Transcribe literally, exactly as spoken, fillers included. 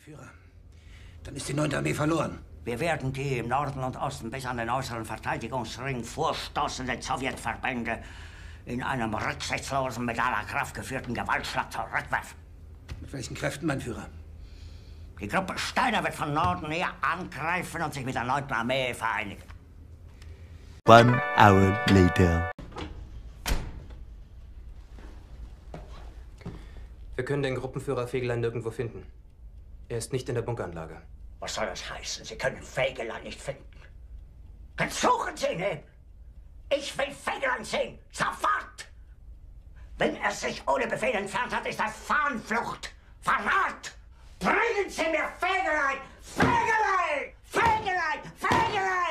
Führer, dann ist die neunte Armee verloren. Wir werden die im Norden und Osten bis an den äußeren Verteidigungsring vorstoßenden Sowjetverbände in einem rücksichtslosen, mit aller Kraft geführten Gewaltschlag zurückwerfen. Mit welchen Kräften, mein Führer? Die Gruppe Steiner wird von Norden her angreifen und sich mit der neunten Armee vereinigen. One hour later. Wir können den Gruppenführer Fegelein nirgendwo finden. Er ist nicht in der Bunkeranlage. Was soll das heißen? Sie können Fegelein nicht finden. Dann suchen Sie ihn eben. Ich will Fegelein sehen. Sofort! Wenn er sich ohne Befehl entfernt hat, ist das Fahnenflucht. Verrat! Bringen Sie mir Fegelein! Fegelein! Fegelein! Fegelein!